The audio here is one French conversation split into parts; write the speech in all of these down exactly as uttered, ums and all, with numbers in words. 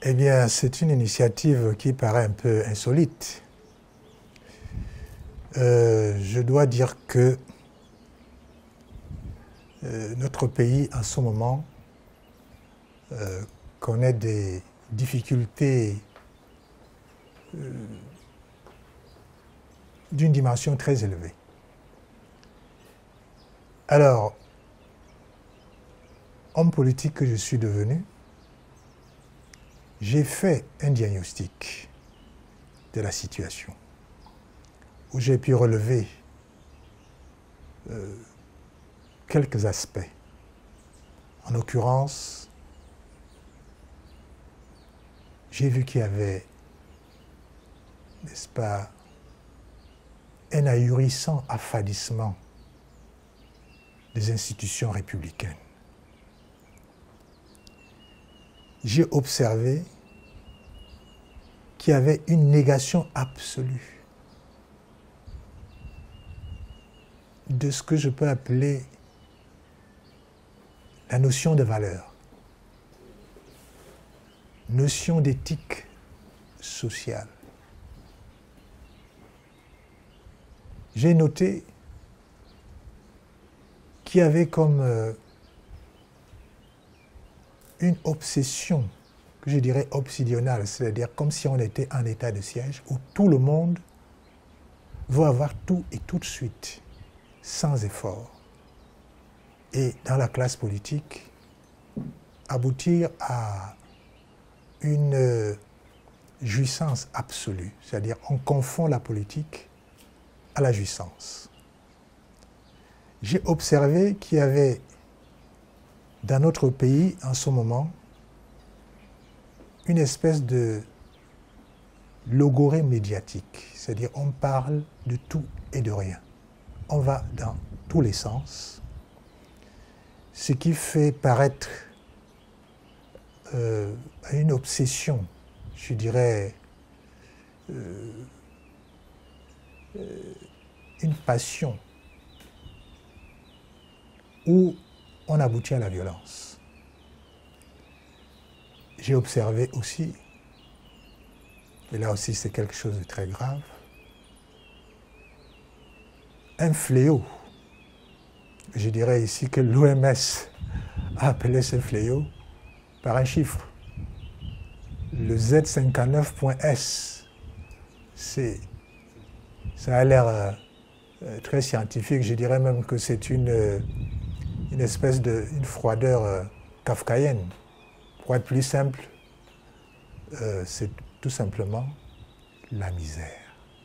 Eh bien, c'est une initiative qui paraît un peu insolite. Euh, je dois dire que euh, notre pays, en ce moment, euh, connaît des difficultés euh, d'une dimension très élevée. Alors, homme politique que je suis devenu, j'ai fait un diagnostic de la situation où j'ai pu relever euh, quelques aspects. En l'occurrence, j'ai vu qu'il y avait, n'est-ce pas, un ahurissant affadissement des institutions républicaines. J'ai observé qu'il y avait une négation absolue de ce que je peux appeler la notion de valeur, notion d'éthique sociale. J'ai noté qu'il y avait comme euh, une obsession, que je dirais obsidionale, c'est-à-dire comme si on était en état de siège où tout le monde veut avoir tout et tout de suite, sans effort. Et dans la classe politique, aboutir à une euh, jouissance absolue, c'est-à-dire on confond la politique à la jouissance. J'ai observé qu'il y avait dans notre pays, en ce moment, une espèce de logorée médiatique, c'est-à-dire on parle de tout et de rien. On va dans tous les sens, ce qui fait paraître euh, une obsession, je dirais, euh, euh, une passion, où on aboutit à la violence. J'ai observé aussi, et là aussi c'est quelque chose de très grave, un fléau. Je dirais ici que l'O M S a appelé ce fléau par un chiffre. Le Z cinquante-neuf point S, c'est, ça a l'air euh, très scientifique, je dirais même que c'est une... Euh, une espèce de une froideur euh, kafkaïenne. Pour être plus simple, euh, c'est tout simplement la misère.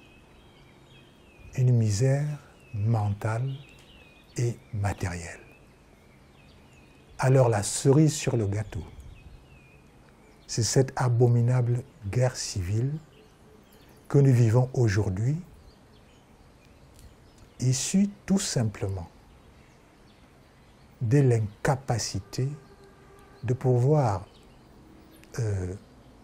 Une misère mentale et matérielle. Alors la cerise sur le gâteau, c'est cette abominable guerre civile que nous vivons aujourd'hui, issue tout simplement de l'incapacité de pouvoir euh,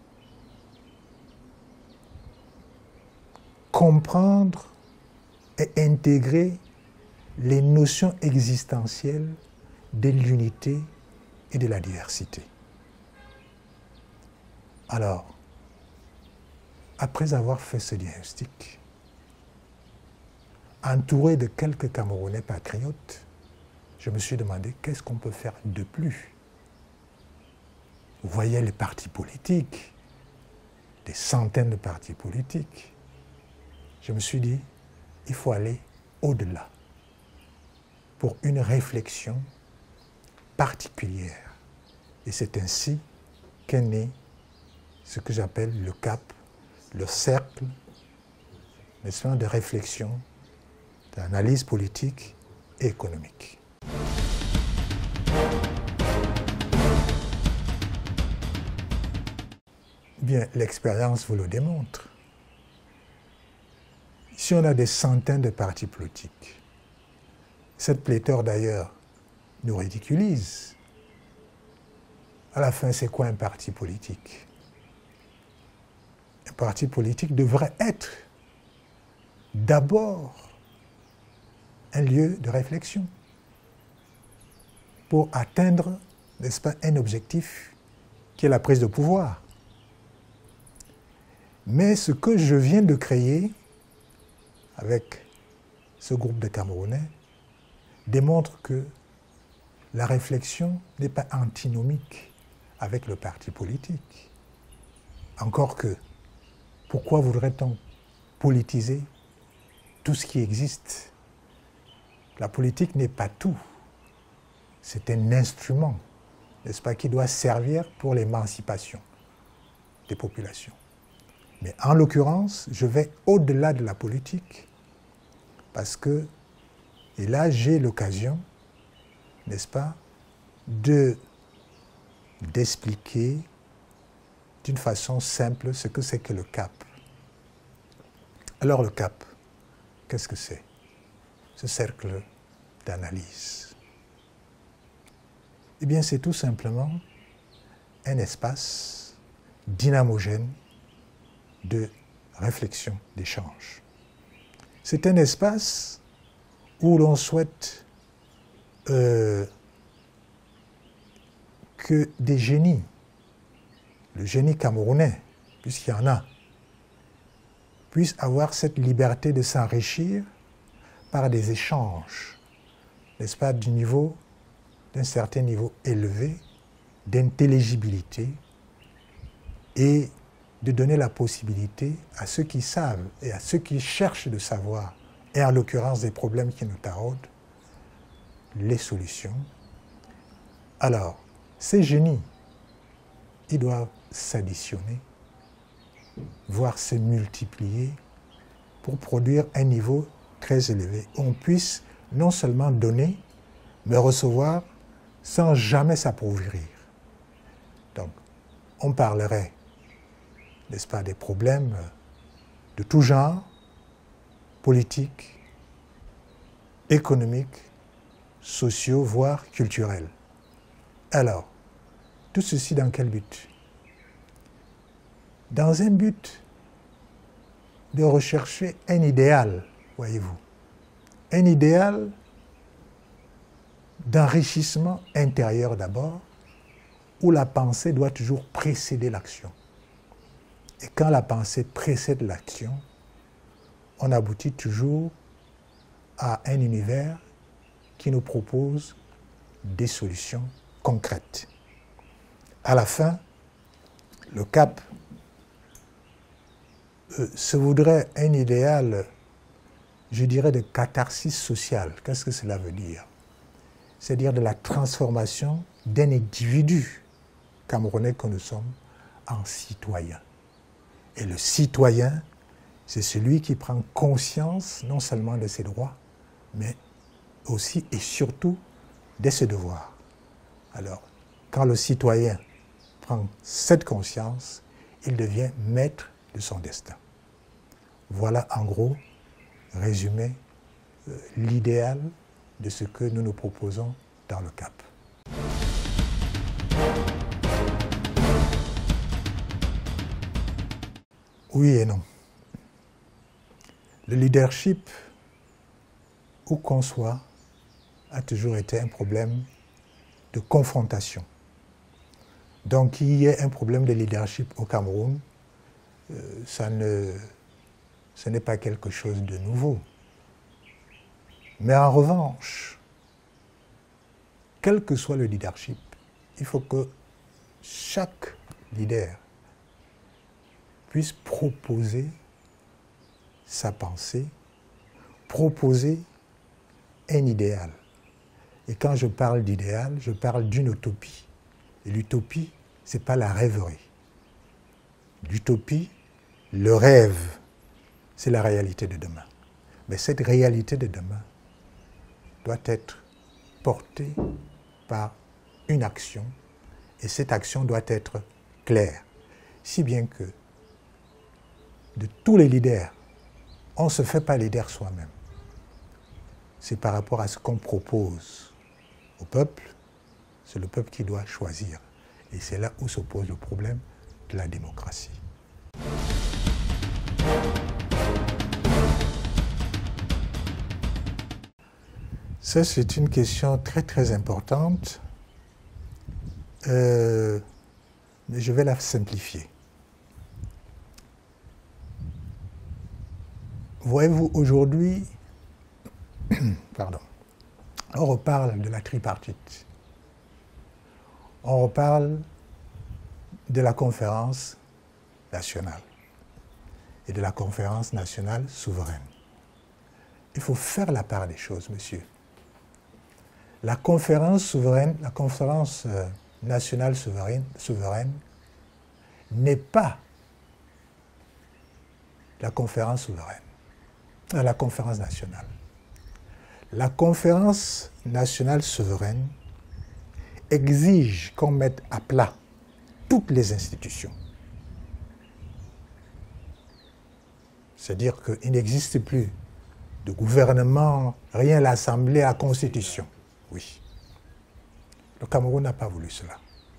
comprendre et intégrer les notions existentielles de l'unité et de la diversité. Alors, après avoir fait ce diagnostic, entouré de quelques Camerounais patriotes, je me suis demandé qu'est-ce qu'on peut faire de plus. Vous voyez les partis politiques, des centaines de partis politiques. Je me suis dit, il faut aller au-delà pour une réflexion particulière. Et c'est ainsi qu'est né ce que j'appelle le C A P, le cercle, n'est-ce pas, de réflexion, d'analyse politique et économique. Bien, l'expérience vous le démontre. Si on a des centaines de partis politiques, cette pléthore d'ailleurs nous ridiculise. À la fin, c'est quoi un parti politique? Un parti politique devrait être d'abord un lieu de réflexion pour atteindre, n'est-ce pas, un objectif qui est la prise de pouvoir. Mais ce que je viens de créer avec ce groupe de Camerounais démontre que la réflexion n'est pas antinomique avec le parti politique. Encore que, pourquoi voudrait-on politiser tout ce qui existe? La politique n'est pas tout. C'est un instrument, n'est-ce pas, qui doit servir pour l'émancipation des populations. Mais en l'occurrence, je vais au-delà de la politique parce que, et là j'ai l'occasion, n'est-ce pas, de, d'expliquer d'une façon simple ce que c'est que le cap. Alors le cap, qu'est-ce que c'est? Ce cercle d'analyse. Eh bien, c'est tout simplement un espace dynamogène de réflexion, d'échange. C'est un espace où l'on souhaite euh, que des génies, le génie camerounais, puisqu'il y en a, puissent avoir cette liberté de s'enrichir par des échanges, n'est-ce pas, du niveau, d'un certain niveau élevé d'intelligibilité et de donner la possibilité à ceux qui savent et à ceux qui cherchent de savoir, et en l'occurrence des problèmes qui nous taraudent, les solutions. Alors, ces génies, ils doivent s'additionner, voire se multiplier pour produire un niveau très élevé. On puisse non seulement donner, mais recevoir sans jamais s'appauvrir. Donc, on parlerait, n'est-ce pas, des problèmes de tout genre, politiques, économiques, sociaux, voire culturels. Alors, tout ceci dans quel but? Dans un but de rechercher un idéal, voyez-vous. Un idéal d'enrichissement intérieur d'abord, où la pensée doit toujours précéder l'action. Et quand la pensée précède l'action, on aboutit toujours à un univers qui nous propose des solutions concrètes. À la fin, le cap euh, se voudrait un idéal, je dirais, de catharsis sociale. Qu'est-ce que cela veut dire? C'est-à-dire de la transformation d'un individu camerounais que nous sommes en citoyen. Et le citoyen, c'est celui qui prend conscience non seulement de ses droits, mais aussi et surtout de ses devoirs. Alors, quand le citoyen prend cette conscience, il devient maître de son destin. Voilà en gros, résumé, euh, l'idéal de ce que nous nous proposons dans le cap. Oui et non. Le leadership, où qu'on soit, a toujours été un problème de confrontation. Donc qu'il y ait un problème de leadership au Cameroun, euh, ça ne, ce n'est pas quelque chose de nouveau. Mais en revanche, quel que soit le leadership, il faut que chaque leader puisse proposer sa pensée, proposer un idéal. Et quand je parle d'idéal, je parle d'une utopie. Et l'utopie, ce n'est pas la rêverie. L'utopie, le rêve, c'est la réalité de demain. Mais cette réalité de demain doit être portée par une action, et cette action doit être claire. Si bien que de tous les leaders, on ne se fait pas leader soi-même. C'est par rapport à ce qu'on propose au peuple, c'est le peuple qui doit choisir. Et c'est là où se pose le problème de la démocratie. Ça, c'est une question très très importante, euh, mais je vais la simplifier. voyez-vous, aujourd'hui, pardon, on reparle de la tripartite. On reparle de la conférence nationale et de la conférence nationale souveraine. Il faut faire la part des choses, monsieur. La conférence souveraine, la conférence euh, nationale souveraine, souveraine n'est pas la conférence souveraine, euh, la conférence nationale. La conférence nationale souveraine exige qu'on mette à plat toutes les institutions. C'est-à-dire qu'il n'existe plus de gouvernement, rien, l'Assemblée, la Constitution. Oui. Le Cameroun n'a pas voulu cela.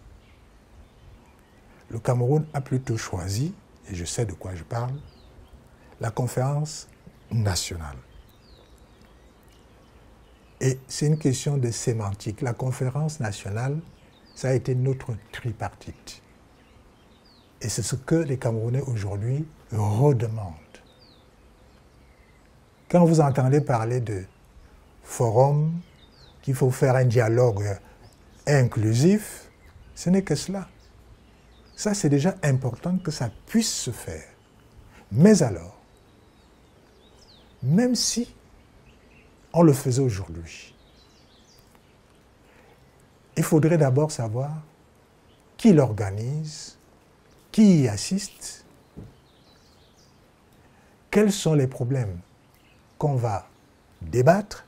Le Cameroun a plutôt choisi, et je sais de quoi je parle, la conférence nationale. Et c'est une question de sémantique. La conférence nationale, ça a été notre tripartite. Et c'est ce que les Camerounais aujourd'hui redemandent. Quand vous entendez parler de forum, qu'il faut faire un dialogue inclusif, ce n'est que cela. Ça, c'est déjà important que ça puisse se faire. Mais alors, même si on le faisait aujourd'hui, il faudrait d'abord savoir qui l'organise, qui y assiste, quels sont les problèmes qu'on va débattre.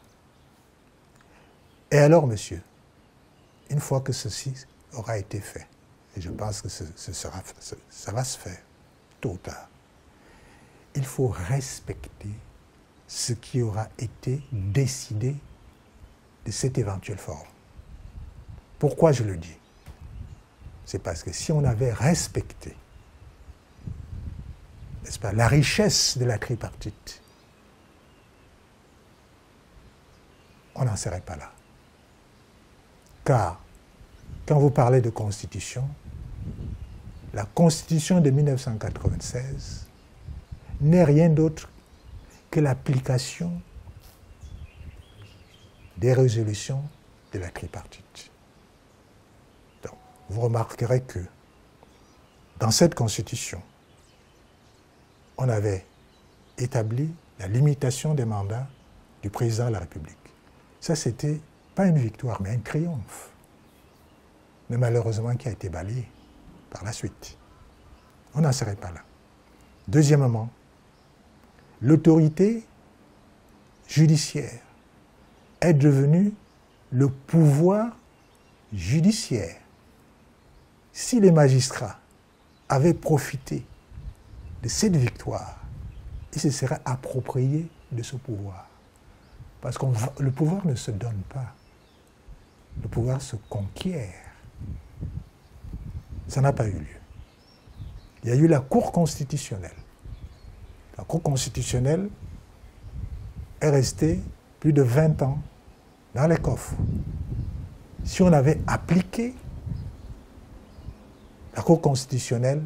Et alors, monsieur, une fois que ceci aura été fait, et je pense que ce, ce sera, ce, ça va se faire, tôt ou tard, il faut respecter ce qui aura été décidé de cet éventuel forum. Pourquoi je le dis? C'est parce que si on avait respecté, n'est-ce pas, la richesse de la tripartite, on n'en serait pas là. Car, quand vous parlez de constitution, la constitution de mille neuf cent quatre-vingt-seize n'est rien d'autre que l'application des résolutions de la tripartite. Donc, vous remarquerez que dans cette constitution, on avait établi la limitation des mandats du président de la République. Ça, c'était pas une victoire, mais un triomphe. Mais malheureusement, qui a été balayé par la suite. On n'en serait pas là. Deuxièmement, l'autorité judiciaire est devenue le pouvoir judiciaire. Si les magistrats avaient profité de cette victoire, ils se seraient appropriés de ce pouvoir. Parce que le pouvoir ne se donne pas. Le pouvoir se conquiert. Ça n'a pas eu lieu. Il y a eu la Cour constitutionnelle. La Cour constitutionnelle est restée plus de vingt ans dans les coffres. Si on avait appliqué la Cour constitutionnelle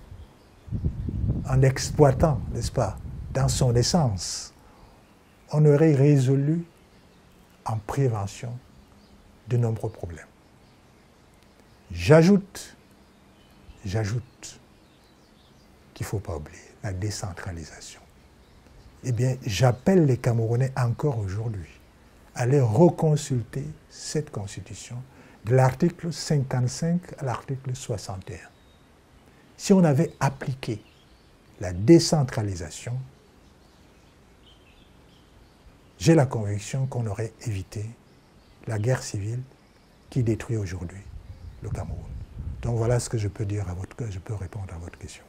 en exploitant, n'est-ce pas, dans son essence, on aurait résolu en prévention de nombreux problèmes. J'ajoute, j'ajoute qu'il ne faut pas oublier la décentralisation. Eh bien, j'appelle les Camerounais encore aujourd'hui à aller reconsulter cette constitution de l'article cinquante-cinq à l'article soixante et un. Si on avait appliqué la décentralisation, j'ai la conviction qu'on aurait évité la guerre civile qui détruit aujourd'hui le Cameroun. Donc voilà ce que je peux dire à votre, je peux répondre à votre question.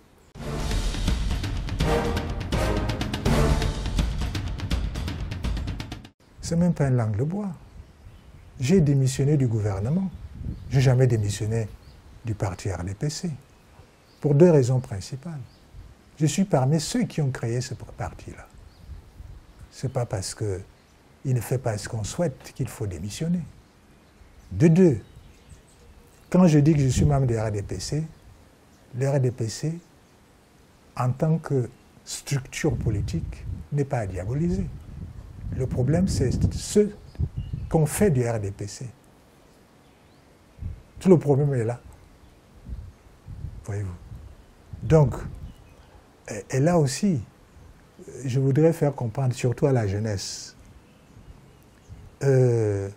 C'est même pas une langue de bois. J'ai démissionné du gouvernement. Je n'ai jamais démissionné du parti R D P C. Pour deux raisons principales. Je suis parmi ceux qui ont créé ce parti-là. Ce n'est pas parce qu'il ne fait pas ce qu'on souhaite qu'il faut démissionner. De deux, quand je dis que je suis membre du R D P C, le R D P C, en tant que structure politique n'est pas à diaboliser. Le problème, c'est ce qu'on fait du R D P C. Tout le problème est là. Voyez-vous. Donc, et là aussi, je voudrais faire comprendre, surtout à la jeunesse, euh,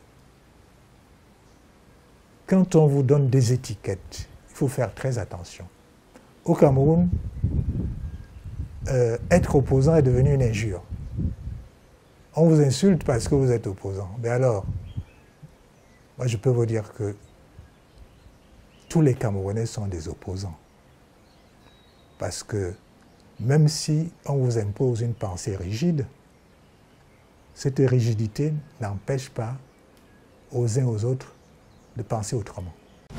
quand on vous donne des étiquettes, il faut faire très attention. Au Cameroun, euh, être opposant est devenu une injure. On vous insulte parce que vous êtes opposant. Mais alors, moi je peux vous dire que tous les Camerounais sont des opposants. Parce que même si on vous impose une pensée rigide, cette rigidité n'empêche pas aux uns aux autres de penser autrement.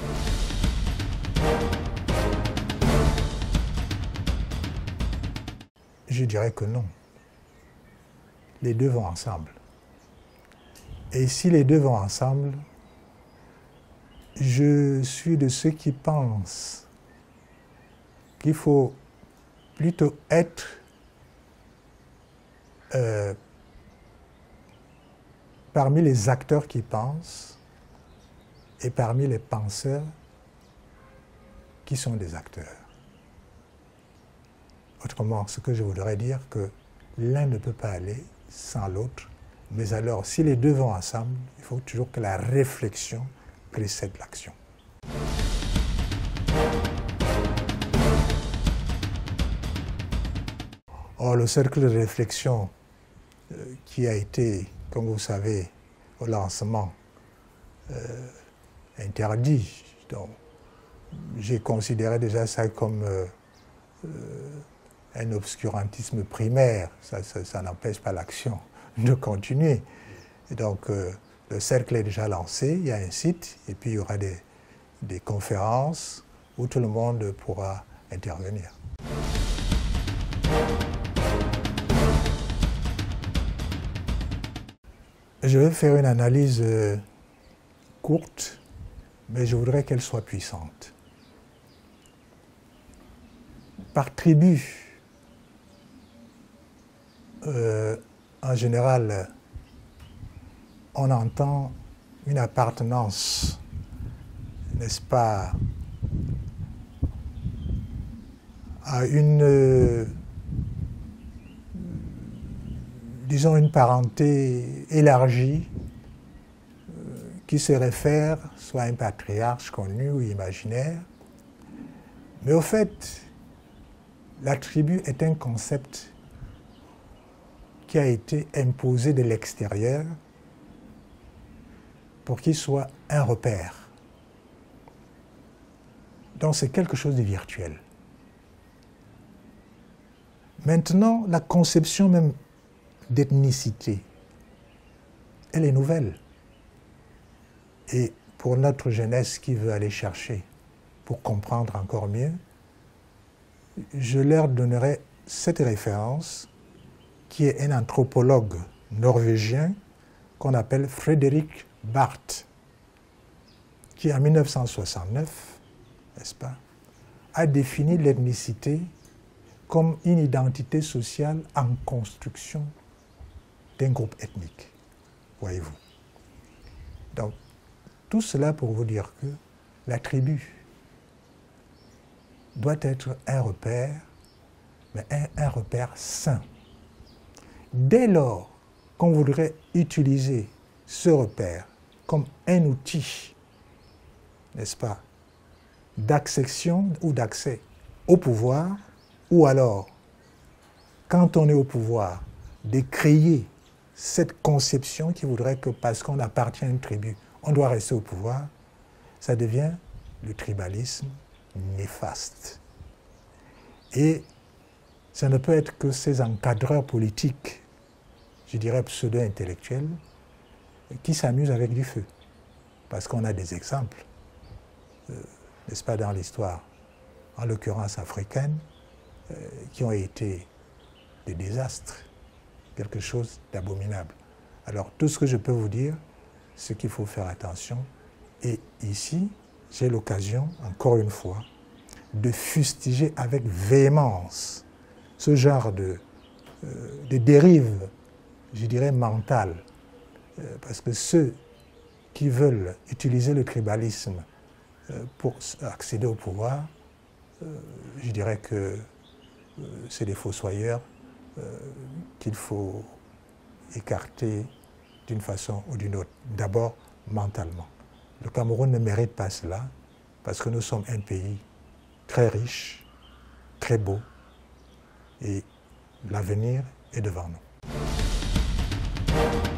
Je dirais que non. Les deux vont ensemble. Et si les deux vont ensemble, je suis de ceux qui pensent qu'il faut plutôt être euh, parmi les acteurs qui pensent et parmi les penseurs qui sont des acteurs. Autrement, ce que je voudrais dire, que l'un ne peut pas aller sans l'autre, mais alors, si les deux vont ensemble, il faut toujours que la réflexion précède l'action. Or, le cercle de réflexion euh, qui a été, comme vous savez, au lancement, euh, interdit, donc j'ai considéré déjà ça comme euh, euh, un obscurantisme primaire, ça, ça, ça n'empêche pas l'action de continuer. Et donc, euh, le cercle est déjà lancé, il y a un site, et puis il y aura des, des conférences où tout le monde pourra intervenir. Je vais faire une analyse euh, courte, mais je voudrais qu'elle soit puissante. Par tribu, euh, en général, on entend une appartenance, n'est-ce pas, à une, euh, disons, une parenté élargie euh, qui se réfère soit à un patriarche connu ou imaginaire. Mais au fait, la tribu est un concept qui a été imposé de l'extérieur pour qu'il soit un repère. Donc c'est quelque chose de virtuel. Maintenant, la conception même d'ethnicité, elle est nouvelle. Et pour notre jeunesse qui veut aller chercher, pour comprendre encore mieux, je leur donnerai cette référence qui est un anthropologue norvégien qu'on appelle Frédéric Barth, qui en mille neuf cent soixante-neuf, n'est-ce pas, a défini l'ethnicité comme une identité sociale en construction d'un groupe ethnique, voyez-vous. Donc, tout cela pour vous dire que la tribu doit être un repère, mais un, un repère sain. Dès lors qu'on voudrait utiliser ce repère comme un outil, n'est-ce pas, d'accession ou d'accès au pouvoir, ou alors, quand on est au pouvoir, de créer cette conception qui voudrait que parce qu'on appartient à une tribu, on doit rester au pouvoir, ça devient le tribalisme néfaste. Et ça ne peut être que ces encadreurs politiques, je dirais pseudo-intellectuels, qui s'amusent avec du feu. Parce qu'on a des exemples, euh, n'est-ce pas, dans l'histoire, en l'occurrence africaine, euh, qui ont été des désastres, quelque chose d'abominable. Alors, tout ce que je peux vous dire, c'est qu'il faut faire attention. Et ici, j'ai l'occasion, encore une fois, de fustiger avec véhémence ce genre de, euh, de dérive, je dirais, mentale. Euh, parce que ceux qui veulent utiliser le tribalisme euh, pour accéder au pouvoir, euh, je dirais que euh, c'est des fossoyeurs euh, qu'il faut écarter d'une façon ou d'une autre. D'abord, mentalement. Le Cameroun ne mérite pas cela parce que nous sommes un pays très riche, très beau et l'avenir est devant nous.